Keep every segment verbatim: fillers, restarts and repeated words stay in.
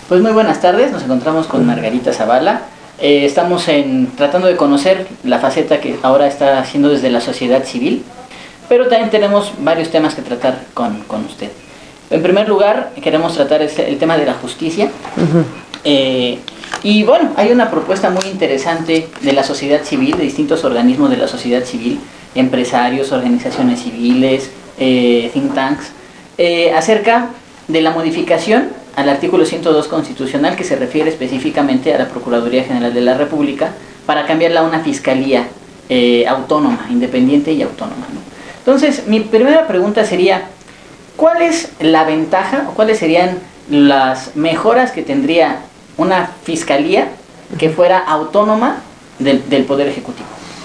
Pues muy buenas tardes, nos encontramos con Margarita Zavala. Eh, estamos en, tratando de conocer la faceta que ahora está haciendo desde la sociedad civil, pero también tenemos varios temas que tratar con, con usted. En primer lugar, queremos tratar el, el tema de la justicia. Uh-huh. eh, y bueno, hay una propuesta muy interesante de la sociedad civil, de distintos organismos de la sociedad civil, empresarios, organizaciones civiles, eh, think tanks, eh, acerca de la modificación al artículo ciento dos constitucional, que se refiere específicamente a la Procuraduría General de la República, para cambiarla a una fiscalía eh, autónoma, independiente y autónoma, ¿no? Entonces, mi primera pregunta sería, ¿cuál es la ventaja o cuáles serían las mejoras que tendría una fiscalía que fuera autónoma del, del Poder Ejecutivo?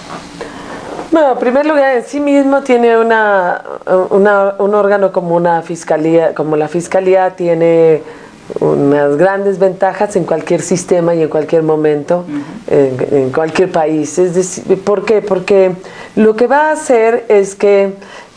Bueno, en primer lugar, en sí mismo tiene una, una, un órgano como una fiscalía, como la fiscalía tiene unas grandes ventajas en cualquier sistema y en cualquier momento, uh-huh. en, en cualquier país. Es decir, ¿por qué? Porque lo que va a hacer es que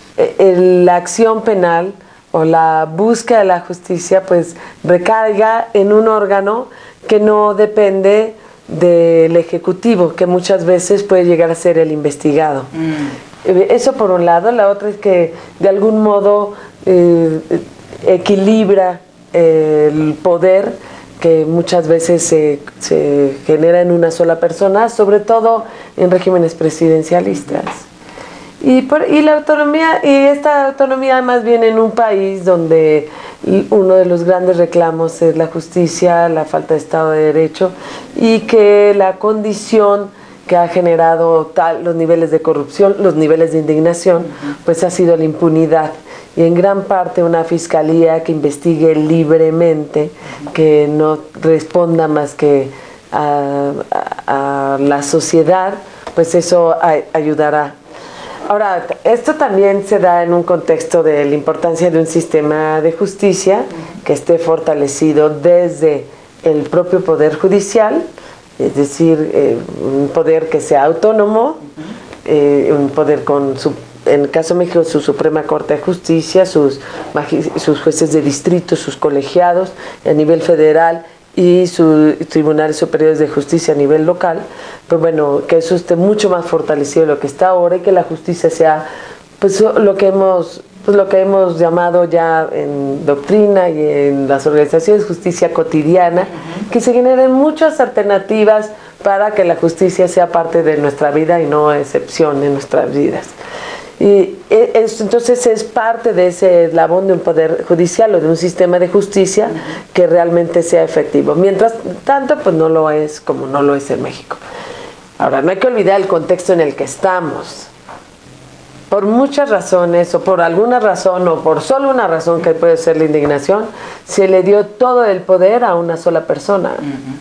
el, la acción penal o la búsqueda de la justicia pues recaiga en un órgano que no depende del ejecutivo, que muchas veces puede llegar a ser el investigado. Mm. Eso por un lado. La otra es que de algún modo eh, equilibra eh, el poder que muchas veces se, se genera en una sola persona, sobre todo en regímenes presidencialistas. Y, por, y la autonomía, y esta autonomía más bien en un país donde uno de los grandes reclamos es la justicia, la falta de Estado de Derecho, y que la condición que ha generado tal, los niveles de corrupción, los niveles de indignación, pues ha sido la impunidad. Y en gran parte una fiscalía que investigue libremente, que no responda más que a, a, a la sociedad, pues eso a, ayudará. Ahora, esto también se da en un contexto de la importancia de un sistema de justicia que esté fortalecido desde el propio Poder Judicial, es decir, eh, un poder que sea autónomo, eh, un poder con, su, en el caso de México, su Suprema Corte de Justicia, sus, sus jueces de distrito, sus colegiados a nivel federal, y sus tribunales superiores de justicia a nivel local, pues bueno, que eso esté mucho más fortalecido de lo que está ahora y que la justicia sea pues lo que hemos pues lo que hemos llamado ya en doctrina y en las organizaciones justicia cotidiana, uh-huh. que se generen muchas alternativas para que la justicia sea parte de nuestra vida y no excepción en nuestras vidas. Y es, entonces es parte de ese eslabón de un poder judicial o de un sistema de justicia uh-huh. que realmente sea efectivo. Mientras tanto, pues no lo es como no lo es en México. Ahora, no hay que olvidar el contexto en el que estamos. Por muchas razones, o por alguna razón, o por solo una razón que puede ser la indignación, se le dio todo el poder a una sola persona.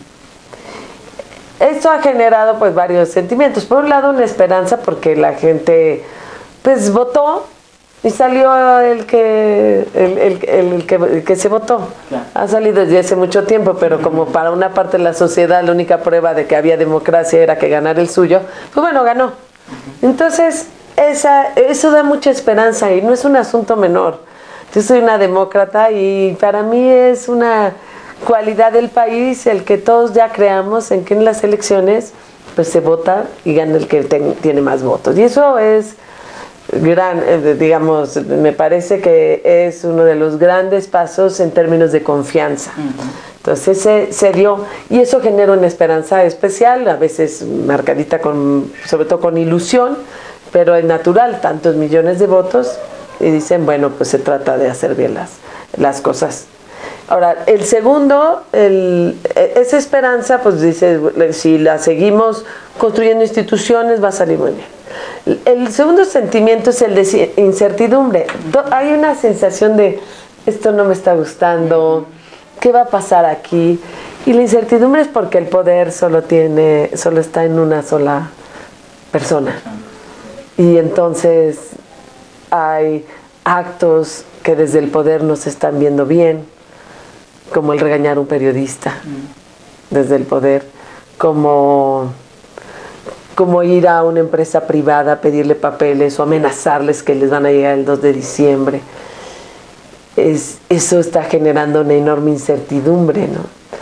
Uh-huh. Esto ha generado pues varios sentimientos. Por un lado, una esperanza porque la gente pues votó y salió el que el, el, el, el que, el que se votó. Claro. Ha salido desde hace mucho tiempo, pero como para una parte de la sociedad la única prueba de que había democracia era que ganara el suyo, pues bueno, ganó. Uh-huh. Entonces esa, eso da mucha esperanza y no es un asunto menor. Yo soy una demócrata y para mí es una cualidad del país el que todos ya creamos en que en las elecciones pues se vota y gana el que ten, tiene más votos, y eso es gran, digamos, me parece que es uno de los grandes pasos en términos de confianza. Uh-huh. Entonces se, se dio, y eso genera una esperanza especial, a veces marcadita con, sobre todo con ilusión, pero es natural, tantos millones de votos, y dicen, bueno, pues se trata de hacer bien las, las cosas. Ahora, el segundo, el, esa esperanza, pues dice, si la seguimos construyendo instituciones, va a salir muy bien. El segundo sentimiento es el de incertidumbre. Hay una sensación de, esto no me está gustando, ¿qué va a pasar aquí? Y la incertidumbre es porque el poder solo tiene, solo está en una sola persona. Y entonces hay actos que desde el poder no se están viendo bien, como el regañar a un periodista desde el poder, como... como ir a una empresa privada a pedirle papeles o amenazarles que les van a llegar el dos de diciembre. Es, eso está generando una enorme incertidumbre, ¿no?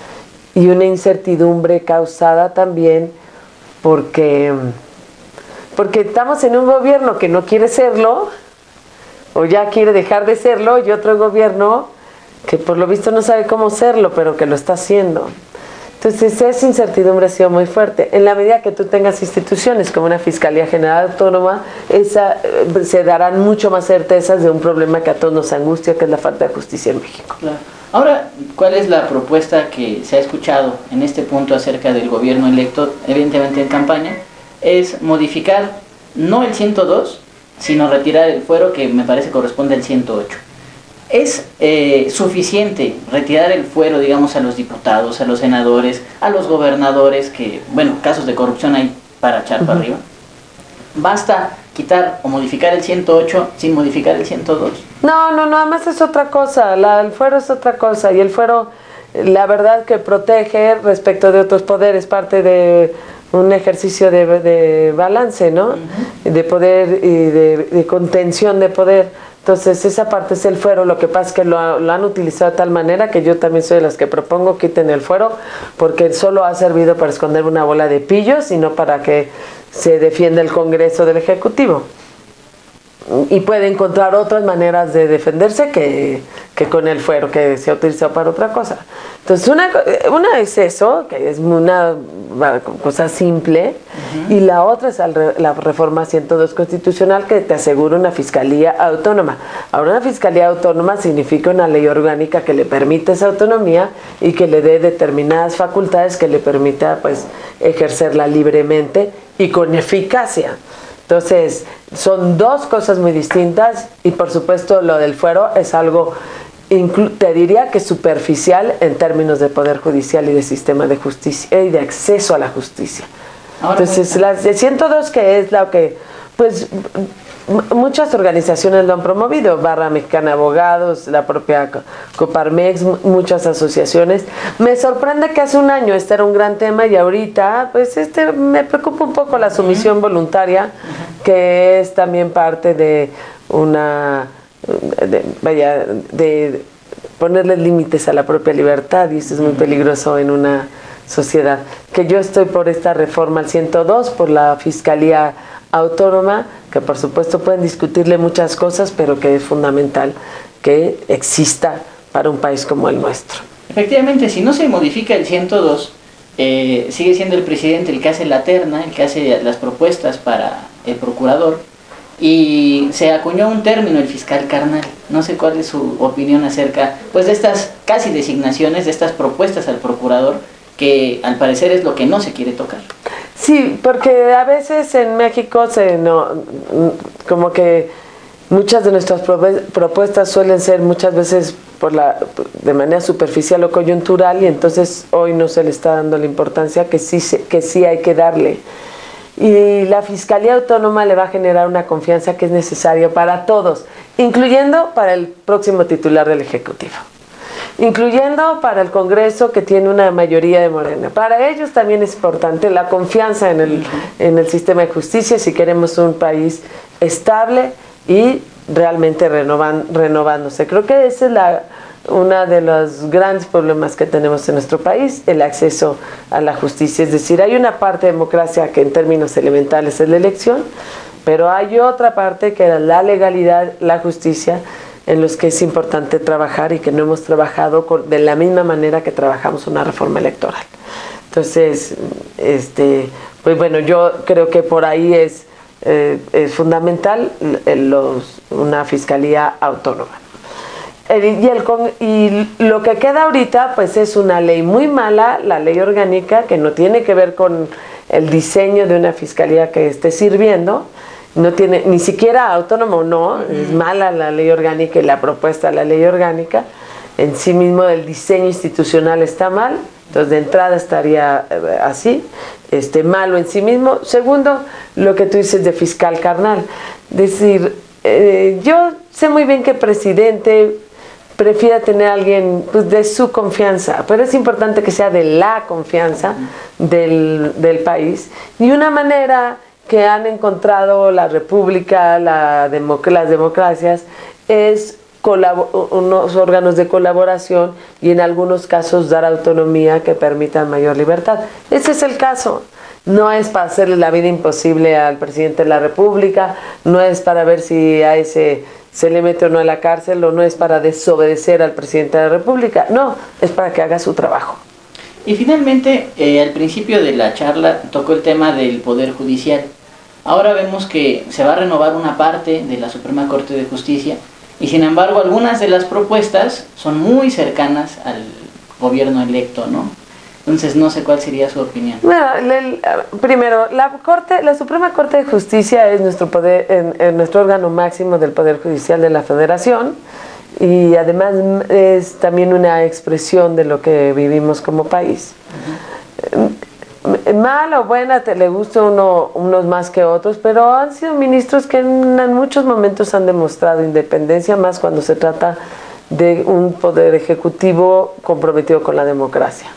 y una incertidumbre causada también porque, porque estamos en un gobierno que no quiere serlo, o ya quiere dejar de serlo, y otro gobierno que por lo visto no sabe cómo serlo, pero que lo está haciendo. Entonces esa incertidumbre ha sido muy fuerte. En la medida que tú tengas instituciones como una Fiscalía General Autónoma, esa, eh, se darán mucho más certezas de un problema que a todos nos angustia, que es la falta de justicia en México. Claro. Ahora, ¿cuál es la propuesta que se ha escuchado en este punto acerca del gobierno electo, evidentemente en campaña? Es modificar no el ciento dos, sino retirar el fuero que me parece corresponde al ciento ocho. ¿Es eh, suficiente retirar el fuero, digamos, a los diputados, a los senadores, a los gobernadores, que, bueno, casos de corrupción hay para echar uh-huh. para arriba? ¿Basta quitar o modificar el ciento ocho sin modificar el ciento dos? No, no, no, además es otra cosa, la, el fuero es otra cosa, y el fuero, la verdad que protege respecto de otros poderes, parte de un ejercicio de, de balance, ¿no? Uh-huh. De poder y de, de contención de poder. Entonces esa parte es el fuero. Lo que pasa es que lo, lo han utilizado de tal manera que yo también soy de las que propongo quiten el fuero, porque solo ha servido para esconder una bola de pillos y no para que se defienda el Congreso del Ejecutivo. Y puede encontrar otras maneras de defenderse que, que con el fuero que se ha utilizado para otra cosa. Entonces una, una es eso, que es una cosa simple, uh-huh. y la otra es la reforma ciento dos constitucional, que te asegura una fiscalía autónoma. Ahora, una fiscalía autónoma significa una ley orgánica que le permite esa autonomía y que le dé determinadas facultades que le permita, pues, ejercerla libremente y con eficacia. Entonces, son dos cosas muy distintas, y por supuesto lo del fuero es algo, te diría que superficial en términos de poder judicial y de sistema de justicia y de acceso a la justicia. Ahora, entonces, la de ciento dos, que es lo que, pues, muchas organizaciones lo han promovido, Barra Mexicana de Abogados, la propia Coparmex, muchas asociaciones. Me sorprende que hace un año este era un gran tema y ahorita, pues, este me preocupa un poco la sumisión voluntaria, que es también parte de una, de, vaya, de ponerle límites a la propia libertad, y eso es muy peligroso en una sociedad. Que yo estoy por esta reforma al ciento dos, por la Fiscalía Autónoma, que por supuesto pueden discutirle muchas cosas, pero que es fundamental que exista para un país como el nuestro. Efectivamente, si no se modifica el ciento dos, eh, sigue siendo el presidente el que hace la terna, el que hace las propuestas para el procurador, y se acuñó un término, el fiscal carnal. No sé cuál es su opinión acerca, pues, de estas casi designaciones, de estas propuestas al procurador, que al parecer es lo que no se quiere tocar. Sí, porque a veces en México se no, como que muchas de nuestras propuestas suelen ser muchas veces por la, de manera superficial o coyuntural, y entonces hoy no se le está dando la importancia que sí, que sí hay que darle. Y la Fiscalía Autónoma le va a generar una confianza que es necesaria para todos, incluyendo para el próximo titular del Ejecutivo, incluyendo para el Congreso, que tiene una mayoría de Morena. Para ellos también es importante la confianza en el, en el sistema de justicia, si queremos un país estable y realmente renovan, renovándose. Creo que esa es la, una de los grandes problemas que tenemos en nuestro país, el acceso a la justicia. Es decir, hay una parte de democracia que en términos elementales es la elección, pero hay otra parte que es la legalidad, la justicia, en los que es importante trabajar y que no hemos trabajado con, de la misma manera que trabajamos una reforma electoral. Entonces, este, pues bueno, yo creo que por ahí es, eh, es fundamental los, una fiscalía autónoma. El, y, el, y lo que queda ahorita, pues, es una ley muy mala, la ley orgánica, que no tiene que ver con el diseño de una fiscalía que esté sirviendo. No tiene, ni siquiera autónomo, no, es mala la ley orgánica y la propuesta de la ley orgánica. En sí mismo el diseño institucional está mal, entonces de entrada estaría así, este, malo en sí mismo. Segundo, lo que tú dices de fiscal carnal. Decir, eh, yo sé muy bien que el presidente prefiera tener a alguien, pues, de su confianza, pero es importante que sea de la confianza del, del país. Y una manera que han encontrado la República, la democ las democracias, es unos órganos de colaboración y en algunos casos dar autonomía que permitan mayor libertad. Ese es el caso. No es para hacerle la vida imposible al presidente de la República, no es para ver si a ese se le mete o no a la cárcel, o no es para desobedecer al presidente de la República, no, es para que haga su trabajo. Y finalmente, eh, al principio de la charla tocó el tema del Poder Judicial. Ahora vemos que se va a renovar una parte de la Suprema Corte de Justicia y sin embargo algunas de las propuestas son muy cercanas al gobierno electo, ¿no? Entonces no sé cuál sería su opinión. Bueno, el, primero, la Corte, la Suprema Corte de Justicia es nuestro poder, en, en nuestro órgano máximo del Poder Judicial de la Federación y además es también una expresión de lo que vivimos como país. Uh-huh. Mala o buena, te le gusta uno, unos más que otros, pero han sido ministros que en, en muchos momentos han demostrado independencia, más cuando se trata de un poder ejecutivo comprometido con la democracia.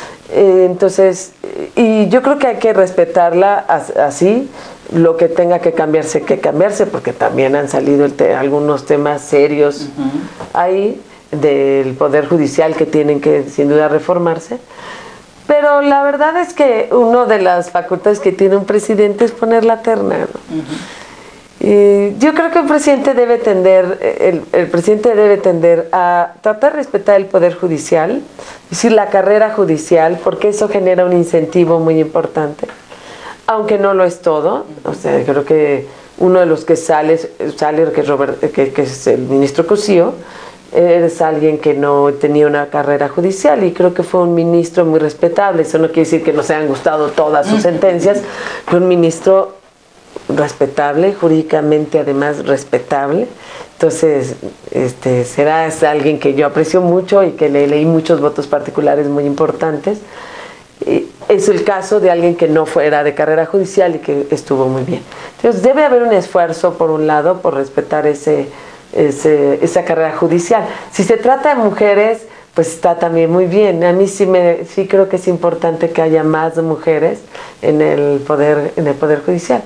Entonces, y yo creo que hay que respetarla así, lo que tenga que cambiarse, que cambiarse, porque también han salido el te algunos temas serios uh-huh. ahí del Poder Judicial que tienen que sin duda reformarse, pero la verdad es que una de las facultades que tiene un presidente es poner la terna, ¿no? Uh-huh. Y yo creo que el presidente debe tender, el, el presidente debe tender a tratar de respetar el Poder Judicial, es decir, la carrera judicial, porque eso genera un incentivo muy importante, aunque no lo es todo. O sea, creo que uno de los que sale, sale que, es Robert, que, que es el ministro Cosío, es alguien que no tenía una carrera judicial y creo que fue un ministro muy respetable. Eso no quiere decir que nos hayan gustado todas sus sentencias, fue un ministro respetable, jurídicamente además respetable. Entonces este, será es alguien que yo aprecio mucho y que le leí muchos votos particulares muy importantes. Y es el caso de alguien que no fuera de carrera judicial y que estuvo muy bien. Entonces debe haber un esfuerzo por un lado por respetar ese, ese, esa carrera judicial. Si se trata de mujeres, pues está también muy bien. A mí sí, me, sí creo que es importante que haya más mujeres en el poder, en el poder judicial.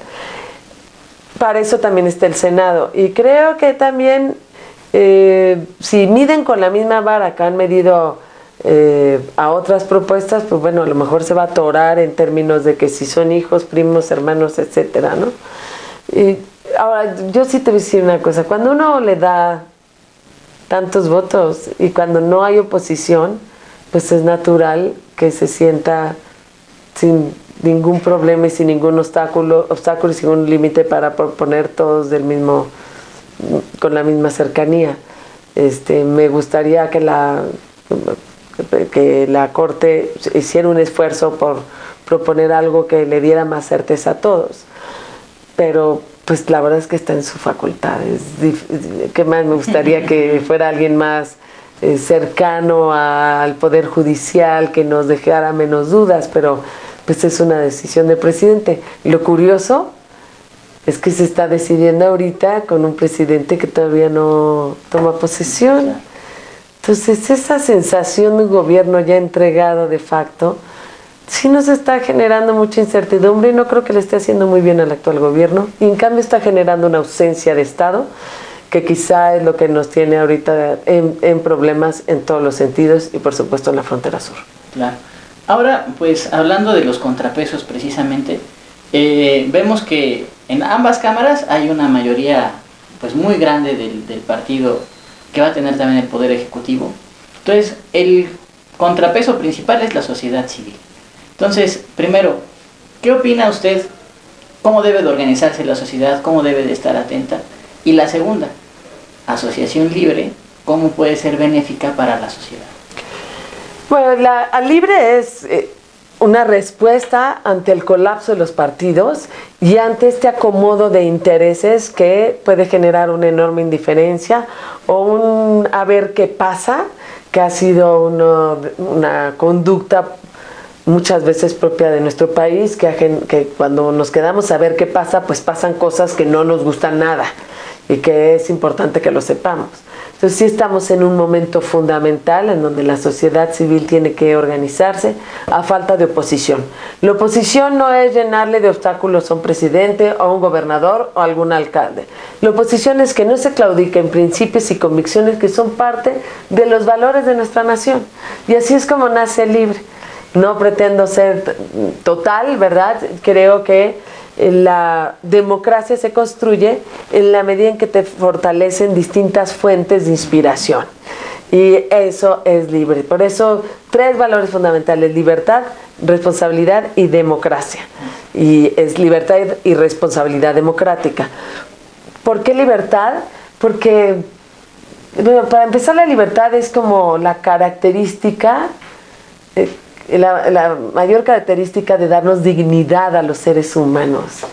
Para eso también está el Senado. Y creo que también, eh, si miden con la misma vara que han medido eh, a otras propuestas, pues bueno, a lo mejor se va a atorar en términos de que si son hijos, primos, hermanos, etcétera, ¿no? Y ahora, yo sí te voy a decir una cosa. Cuando uno le da tantos votos y cuando no hay oposición, pues es natural que se sienta sin ningún problema y sin ningún obstáculo, obstáculo y sin un límite para proponer todos del mismo, con la misma cercanía. Este, me gustaría que la, que la Corte hiciera un esfuerzo por proponer algo que le diera más certeza a todos, pero pues la verdad es que está en su facultad. ¿Qué más me gustaría que fuera alguien más eh, cercano al Poder Judicial, que nos dejara menos dudas? Pero pues es una decisión del presidente. Lo curioso es que se está decidiendo ahorita con un presidente que todavía no toma posesión. Entonces esa sensación de un gobierno ya entregado de facto sí nos está generando mucha incertidumbre y no creo que le esté haciendo muy bien al actual gobierno, y en cambio está generando una ausencia de Estado que quizá es lo que nos tiene ahorita en, en problemas en todos los sentidos y por supuesto en la frontera sur. Claro. Ahora, pues hablando de los contrapesos precisamente, eh, vemos que en ambas cámaras hay una mayoría pues muy grande del, del partido que va a tener también el poder ejecutivo. Entonces el contrapeso principal es la sociedad civil. Entonces, primero, ¿qué opina usted? ¿Cómo debe de organizarse la sociedad? ¿Cómo debe de estar atenta? Y la segunda, asociación libre, ¿cómo puede ser benéfica para la sociedad? Bueno, la, la libre es eh, una respuesta ante el colapso de los partidos y ante este acomodo de intereses que puede generar una enorme indiferencia o un a ver qué pasa, que ha sido uno, una conducta muchas veces propia de nuestro país, que, que cuando nos quedamos a ver qué pasa, pues pasan cosas que no nos gustan nada y que es importante que lo sepamos. Entonces sí estamos en un momento fundamental en donde la sociedad civil tiene que organizarse a falta de oposición. La oposición no es llenarle de obstáculos a un presidente o a un gobernador o a algún alcalde. La oposición es que no se claudique en principios y convicciones que son parte de los valores de nuestra nación. Y así es como nace Libre. No pretendo ser total, ¿verdad? Creo que la democracia se construye en la medida en que te fortalecen distintas fuentes de inspiración. Y eso es Libre. Por eso, tres valores fundamentales: libertad, responsabilidad y democracia. Y es libertad y responsabilidad democrática. ¿Por qué libertad? Porque, bueno, para empezar, la libertad es como la característica... Eh, La, la mayor característica de darnos dignidad a los seres humanos.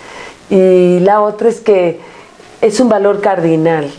Y la otra es que es un valor cardinal.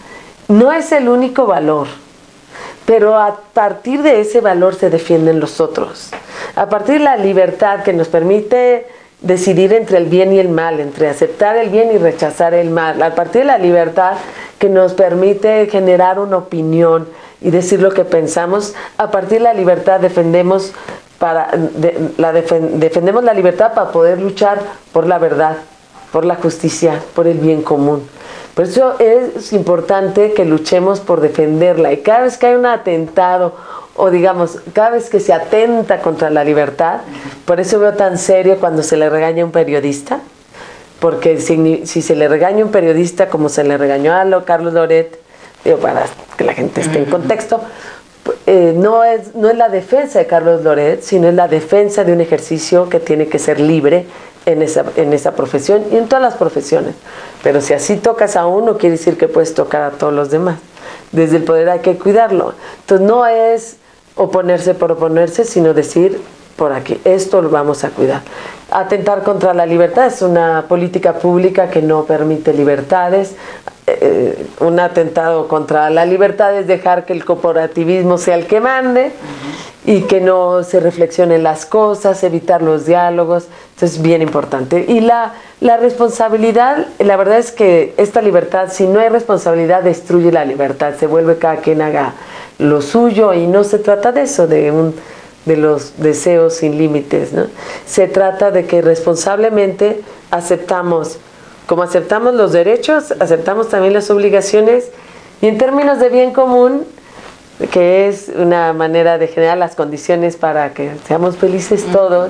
No es el único valor, pero a partir de ese valor se defienden los otros. A partir de la libertad que nos permite decidir entre el bien y el mal, entre aceptar el bien y rechazar el mal, a partir de la libertad que nos permite generar una opinión y decir lo que pensamos, a partir de la libertad defendemos Para, de, la defen, defendemos la libertad para poder luchar por la verdad, por la justicia, por el bien común. Por eso es importante que luchemos por defenderla. Y cada vez que hay un atentado, o digamos, cada vez que se atenta contra la libertad, por eso veo tan serio cuando se le regaña a un periodista, porque si, si se le regaña a un periodista como se le regañó a Carlos Loret, digo, para que la gente esté en contexto, Eh, no, es, no es la defensa de Carlos Loret, sino es la defensa de un ejercicio que tiene que ser libre en esa, en esa profesión y en todas las profesiones. Pero si así tocas a uno, quiere decir que puedes tocar a todos los demás. Desde el poder hay que cuidarlo. Entonces no es oponerse por oponerse, sino decir, por aquí, esto lo vamos a cuidar. Atentar contra la libertad es una política pública que no permite libertades. Eh, un atentado contra la libertad es dejar que el corporativismo sea el que mande, uh-huh, y que no se reflexionen las cosas, evitar los diálogos. Entonces es bien importante. Y la, la responsabilidad, la verdad es que esta libertad, si no hay responsabilidad, destruye la libertad, se vuelve cada quien haga lo suyo, y no se trata de eso, de un de los deseos sin límites, ¿no? Se trata de que responsablemente aceptamos, como aceptamos los derechos, aceptamos también las obligaciones, y en términos de bien común, que es una manera de generar las condiciones para que seamos felices todos,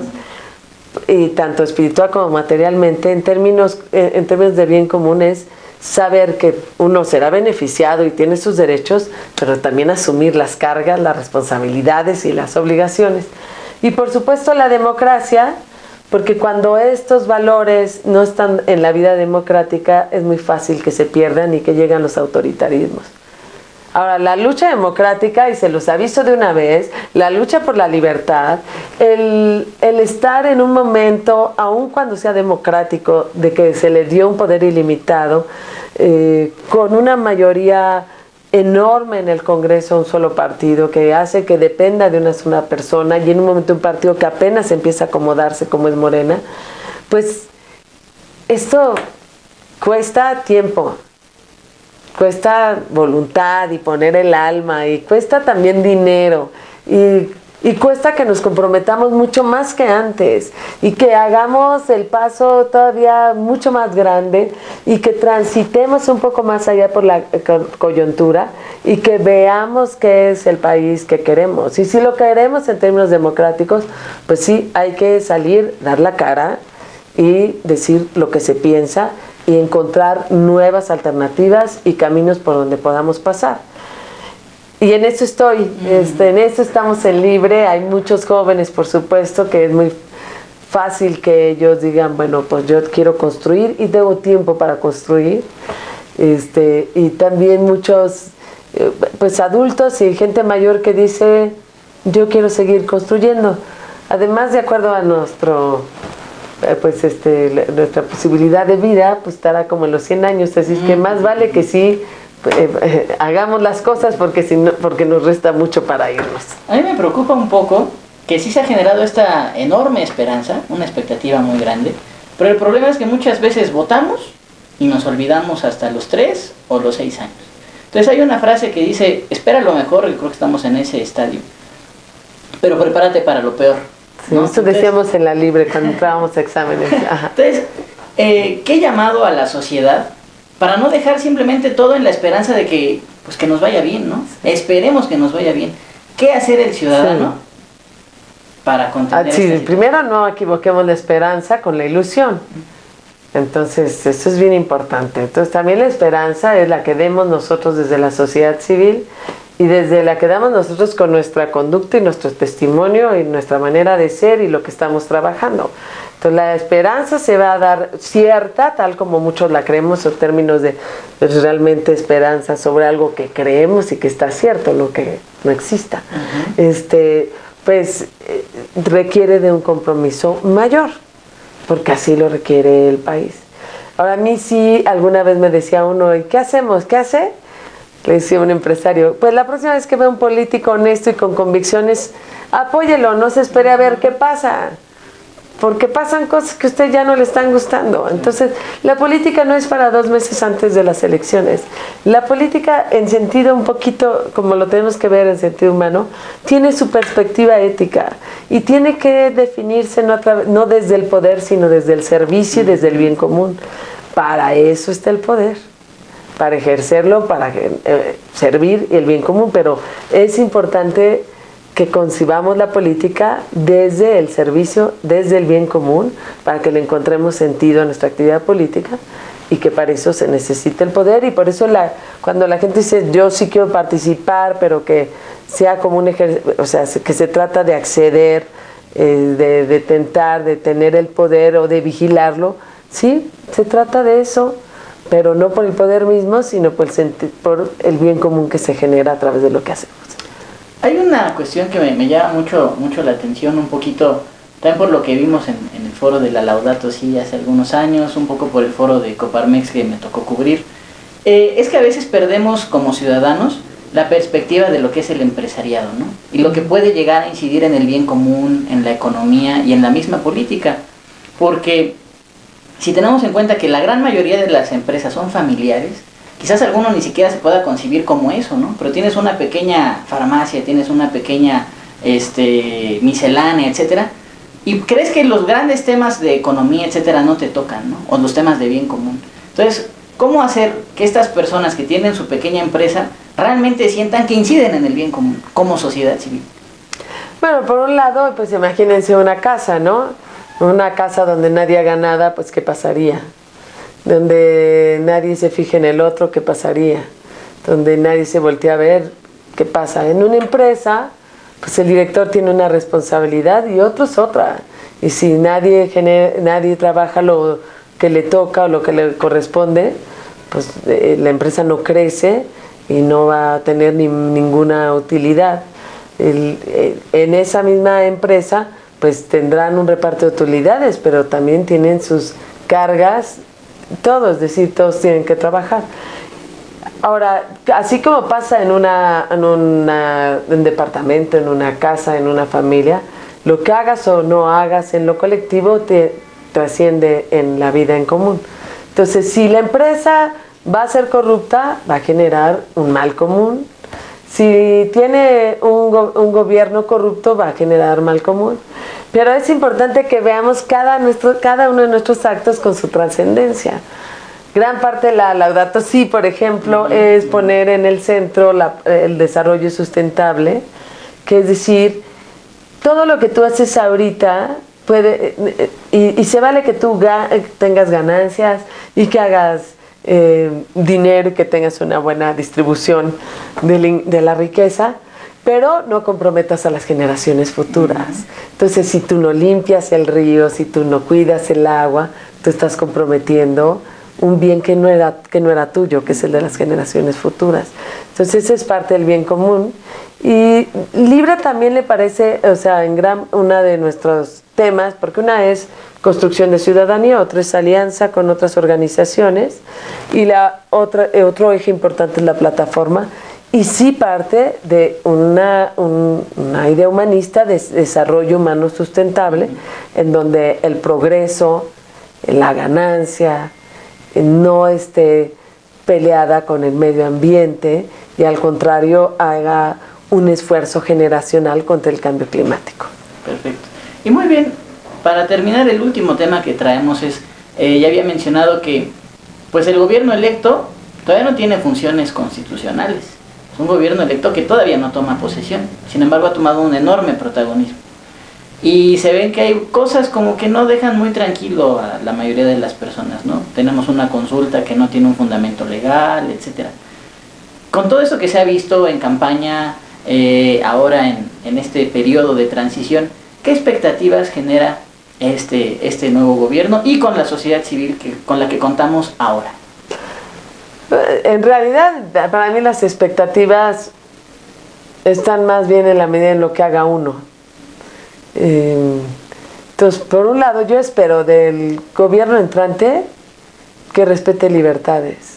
y tanto espiritual como materialmente, en términos, en términos de bien común es saber que uno será beneficiado y tiene sus derechos, pero también asumir las cargas, las responsabilidades y las obligaciones. Y por supuesto la democracia, porque cuando estos valores no están en la vida democrática, es muy fácil que se pierdan y que llegan los autoritarismos. Ahora, la lucha democrática, y se los aviso de una vez, la lucha por la libertad, el, el estar en un momento, aun cuando sea democrático, de que se le dio un poder ilimitado, eh, con una mayoría enorme en el Congreso, un solo partido, que hace que dependa de una sola persona, y en un momento un partido que apenas empieza a acomodarse como es Morena, pues esto cuesta tiempo, cuesta voluntad y poner el alma, y cuesta también dinero, y, y cuesta que nos comprometamos mucho más que antes, y que hagamos el paso todavía mucho más grande, y que transitemos un poco más allá por la coyuntura, y que veamos qué es el país que queremos. Y si lo queremos en términos democráticos, pues sí, hay que salir, dar la cara y decir lo que se piensa, y encontrar nuevas alternativas y caminos por donde podamos pasar. Y en eso estoy, este, en eso estamos en Libre. Hay muchos jóvenes, por supuesto, que es muy fácil que ellos digan, bueno, pues yo quiero construir y tengo tiempo para construir. Este, y también muchos pues adultos y gente mayor que dice, yo quiero seguir construyendo. Además, de acuerdo a nuestro... pues este, nuestra posibilidad de vida pues estará como en los cien años, así es que más vale que sí eh, eh, hagamos las cosas, porque si no, porque nos resta mucho para irnos. A mí me preocupa un poco que sí se ha generado esta enorme esperanza, una expectativa muy grande, pero el problema es que muchas veces votamos y nos olvidamos hasta los tres o los seis años. Entonces hay una frase que dice, espera lo mejor, y creo que estamos en ese estadio, pero prepárate para lo peor. Sí, ¿no? Eso Entonces, decíamos en la libre cuando entrábamos a exámenes. Ajá. Entonces, eh, ¿qué llamado a la sociedad para no dejar simplemente todo en la esperanza de que, pues, que nos vaya bien, ¿no? Esperemos que nos vaya bien. ¿Qué hacer el ciudadano sí. para contender ah, sí, esta primero no equivoquemos la esperanza con la ilusión. Entonces, eso es bien importante. Entonces, también la esperanza es la que demos nosotros desde la sociedad civil y desde la que damos nosotros con nuestra conducta y nuestro testimonio y nuestra manera de ser y lo que estamos trabajando. Entonces, la esperanza se va a dar cierta, tal como muchos la creemos, en términos de pues, realmente esperanza sobre algo que creemos y que está cierto, no que no exista. Uh-huh. Este, pues, eh, requiere de un compromiso mayor, porque así lo requiere el país. Ahora, a mí sí, alguna vez me decía uno, ¿y qué hacemos? ¿Qué hace? Le decía un empresario, pues la próxima vez que vea un político honesto y con convicciones, apóyelo, no se espere a ver qué pasa, porque pasan cosas que a usted ya no le están gustando. Entonces, la política no es para dos meses antes de las elecciones. La política, en sentido un poquito, como lo tenemos que ver en sentido humano, tiene su perspectiva ética y tiene que definirse no, a través, no desde el poder, sino desde el servicio y desde el bien común. Para eso está el poder, para ejercerlo, para eh, servir el bien común, pero es importante que concibamos la política desde el servicio, desde el bien común, para que le encontremos sentido a nuestra actividad política y que para eso se necesita el poder. Y por eso la, cuando la gente dice yo sí quiero participar, pero que sea como un ejercicio, o sea, que se trata de acceder, eh, de, de tentar, de tener el poder o de vigilarlo, sí, se trata de eso, pero no por el poder mismo, sino por el, por el bien común que se genera a través de lo que hacemos. Hay una cuestión que me, me llama mucho, mucho la atención, un poquito, también por lo que vimos en, en el foro de la Laudato Si hace algunos años, un poco por el foro de Coparmex que me tocó cubrir, eh, es que a veces perdemos como ciudadanos la perspectiva de lo que es el empresariado, ¿no? Y lo que puede llegar a incidir en el bien común, en la economía y en la misma política, porque si tenemos en cuenta que la gran mayoría de las empresas son familiares, quizás alguno ni siquiera se pueda concebir como eso, ¿no? Pero tienes una pequeña farmacia, tienes una pequeña este, miscelánea, etcétera, y crees que los grandes temas de economía, etcétera, no te tocan, ¿no? O los temas de bien común. Entonces, ¿cómo hacer que estas personas que tienen su pequeña empresa realmente sientan que inciden en el bien común como sociedad civil? Bueno, por un lado, pues imagínense una casa, ¿no? Una casa donde nadie haga nada, pues ¿qué pasaría? Donde nadie se fije en el otro, ¿qué pasaría? Donde nadie se voltea a ver, ¿qué pasa? En una empresa, pues el director tiene una responsabilidad y otro es otra. Y si nadie, genera, nadie trabaja lo que le toca o lo que le corresponde, pues eh, la empresa no crece y no va a tener ni, ninguna utilidad. El, eh, en esa misma empresa, pues tendrán un reparto de utilidades, pero también tienen sus cargas, todos, es decir, todos tienen que trabajar. Ahora, así como pasa en, una, en una, un departamento, en una casa, en una familia, lo que hagas o no hagas en lo colectivo te trasciende en la vida en común. Entonces, si la empresa va a ser corrupta, va a generar un mal común. Si tiene un, go un gobierno corrupto, va a generar mal común. Pero es importante que veamos cada, nuestro, cada uno de nuestros actos con su trascendencia. Gran parte de la Laudato Si, por ejemplo, es poner en el centro la, el desarrollo sustentable, que es decir, todo lo que tú haces ahorita puede, y, y se vale que tú ga tengas ganancias y que hagas eh, dinero y que tengas una buena distribución de, de la riqueza, pero no comprometas a las generaciones futuras. Entonces, si tú no limpias el río, si tú no cuidas el agua, tú estás comprometiendo un bien que no era, que no era tuyo, que es el de las generaciones futuras. Entonces, esa es parte del bien común. Y Libra también le parece, o sea, en gran una de nuestros temas, porque una es construcción de ciudadanía, otra es alianza con otras organizaciones, y la otra, otro eje importante es la plataforma, y sí parte de una, un, una idea humanista de desarrollo humano sustentable, en donde el progreso, la ganancia, no este, peleada con el medio ambiente y al contrario haga un esfuerzo generacional contra el cambio climático. Perfecto. Y muy bien, para terminar, el último tema que traemos es, eh, ya había mencionado que pues el gobierno electo todavía no tiene funciones constitucionales. Es un gobierno electo que todavía no toma posesión, sin embargo ha tomado un enorme protagonismo. Y se ven que hay cosas como que no dejan muy tranquilo a la mayoría de las personas, ¿no? Tenemos una consulta que no tiene un fundamento legal, etcétera. Con todo eso que se ha visto en campaña, eh, ahora en, en este periodo de transición, ¿qué expectativas genera este, este nuevo gobierno y con la sociedad civil que, con la que contamos ahora? En realidad, para mí las expectativas están más bien en la medida en lo que haga uno. Eh, entonces, por un lado, yo espero del gobierno entrante que respete libertades.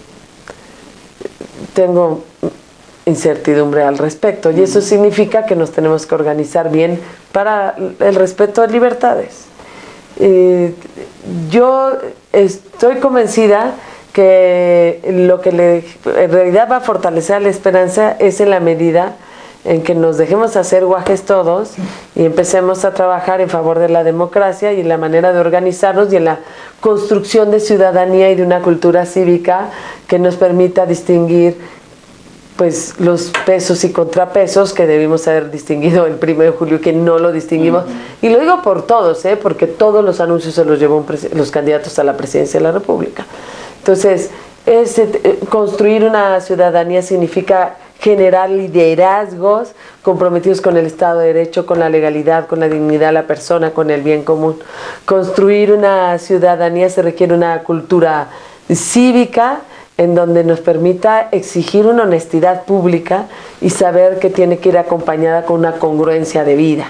Tengo incertidumbre al respecto y eso significa que nos tenemos que organizar bien para el respeto de libertades. Eh, yo estoy convencida que lo que le, en realidad va a fortalecer la esperanza es en la medida en que nos dejemos hacer guajes todos y empecemos a trabajar en favor de la democracia y en la manera de organizarnos y en la construcción de ciudadanía y de una cultura cívica que nos permita distinguir pues los pesos y contrapesos que debimos haber distinguido el primero de julio, que no lo distinguimos. Uh-huh. Y lo digo por todos, ¿eh? Porque todos los anuncios se los llevó los candidatos a la presidencia de la República. Entonces, es, eh, construir una ciudadanía significa generar liderazgos comprometidos con el Estado de Derecho, con la legalidad, con la dignidad de la persona, con el bien común. Construir una ciudadanía se requiere una cultura cívica en donde nos permita exigir una honestidad pública y saber que tiene que ir acompañada con una congruencia de vida.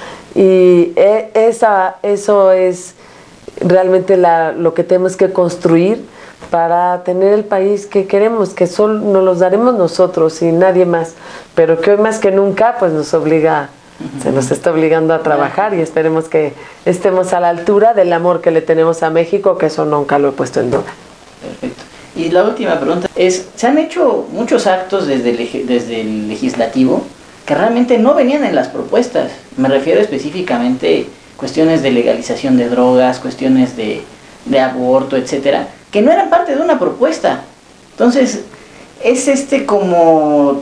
Y esa, eso es realmente la, lo que tenemos que construir para tener el país que queremos, que solo nos los daremos nosotros y nadie más, pero que hoy más que nunca pues nos obliga, uh-huh. se nos está obligando a trabajar y esperemos que estemos a la altura del amor que le tenemos a México, que eso nunca lo he puesto en duda. Perfecto. Y la última pregunta es, se han hecho muchos actos desde el, desde el legislativo que realmente no venían en las propuestas. Me refiero específicamente a cuestiones de legalización de drogas, cuestiones de, de aborto, etcétera, que no eran parte de una propuesta. Entonces, es este como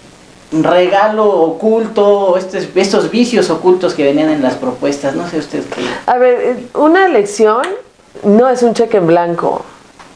regalo oculto, estos, estos vicios ocultos que venían en las propuestas. No sé usted qué. A ver, una elección no es un cheque en blanco.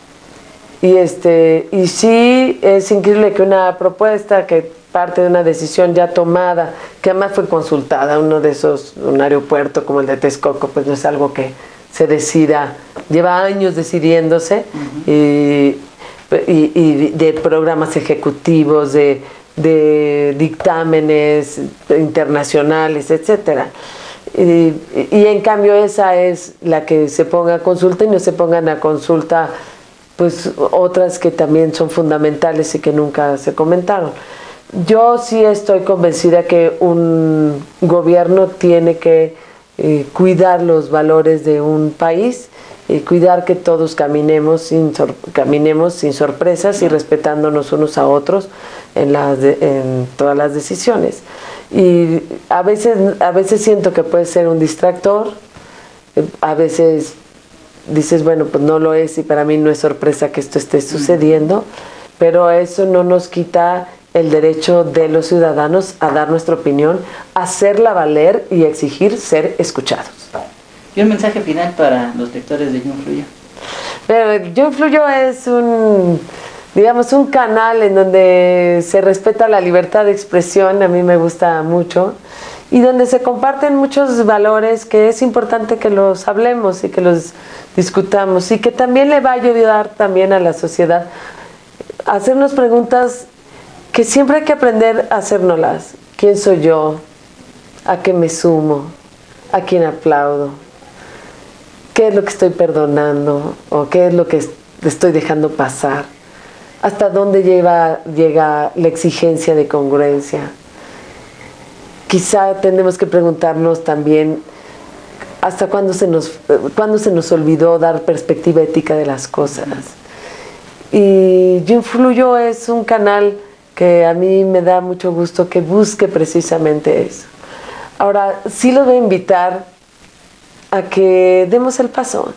Y, este, y sí es increíble que una propuesta que parte de una decisión ya tomada, que además fue consultada, uno de esos, un aeropuerto como el de Texcoco, pues no es algo que se decida, lleva años decidiéndose, uh-huh. y, y, y de programas ejecutivos, de, de dictámenes internacionales, etcétera. Y, y en cambio esa es la que se ponga a consulta y no se pongan a consulta pues otras que también son fundamentales y que nunca se comentaron. Yo sí estoy convencida que un gobierno tiene que eh, cuidar los valores de un país y cuidar que todos caminemos sin, sor caminemos sin sorpresas y respetándonos unos a otros en, las de, en todas las decisiones. Y a veces, a veces siento que puede ser un distractor, a veces dices, bueno, pues no lo es y para mí no es sorpresa que esto esté sucediendo, pero eso no nos quita el derecho de los ciudadanos a dar nuestra opinión, a hacerla valer y exigir ser escuchados. ¿Y un mensaje final para los lectores de Yo Influyo? Pero Yo Influyo es un, digamos, un canal en donde se respeta la libertad de expresión, a mí me gusta mucho, y donde se comparten muchos valores que es importante que los hablemos y que los discutamos y que también le va a ayudar también a la sociedad a hacernos preguntas que siempre hay que aprender a hacérnoslas. ¿Quién soy yo? ¿A qué me sumo? ¿A quién aplaudo? ¿Qué es lo que estoy perdonando? ¿O qué es lo que estoy dejando pasar? ¿Hasta dónde lleva, llega la exigencia de congruencia? Quizá tenemos que preguntarnos también hasta cuándo se nos, cuándo se nos olvidó dar perspectiva ética de las cosas. Y Yo Influyo es un canal que a mí me da mucho gusto que busque precisamente eso. Ahora, sí los voy a invitar a que demos el paso,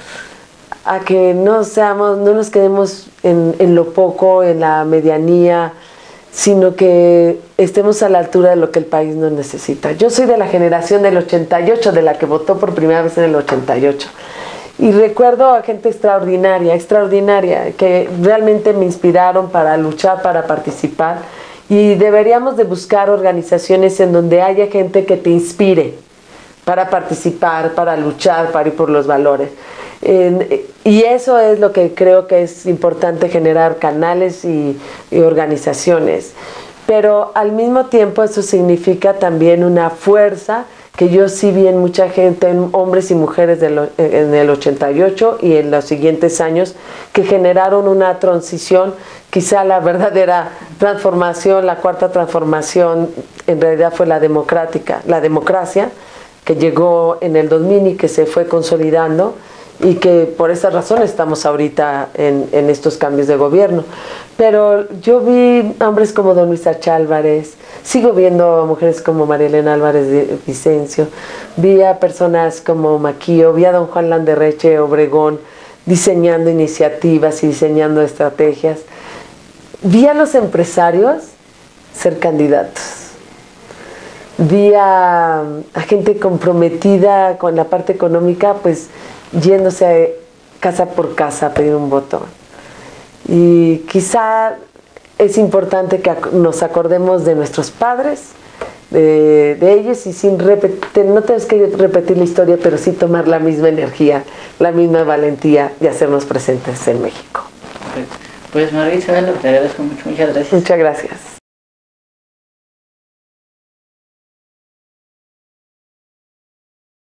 a que no seamos, no nos quedemos en, en lo poco, en la medianía, sino que estemos a la altura de lo que el país nos necesita. Yo soy de la generación del ochenta y ocho, de la que votó por primera vez en el ochenta y ocho. Y recuerdo a gente extraordinaria, extraordinaria, que realmente me inspiraron para luchar, para participar. Y deberíamos de buscar organizaciones en donde haya gente que te inspire para participar, para luchar, para ir por los valores. Eh, y eso es lo que creo que es importante, generar canales y, y organizaciones. Pero al mismo tiempo eso significa también una fuerza que yo sí vi en mucha gente, en hombres y mujeres de lo, en el ochenta y ocho y en los siguientes años, que generaron una transición, quizá la verdadera transformación, la cuarta transformación, en realidad fue la democrática, la democracia, que llegó en el dos mil y que se fue consolidando, y que por esa razón estamos ahorita en, en estos cambios de gobierno. Pero yo vi hombres como don Luis Arch Álvarez, sigo viendo mujeres como María Elena Álvarez de Vicencio, vi a personas como Maquillo, vi a don Juan Landerreche Obregón diseñando iniciativas y diseñando estrategias, vi a los empresarios ser candidatos, vi a, a gente comprometida con la parte económica, pues yéndose casa por casa a pedir un voto. Y quizá es importante que nos acordemos de nuestros padres, de, de ellos, y sin repetir, no tenemos que repetir la historia, pero sí tomar la misma energía, la misma valentía de hacernos presentes en México. Pues Margarita Zavala, te agradezco mucho, muchas gracias. Muchas gracias.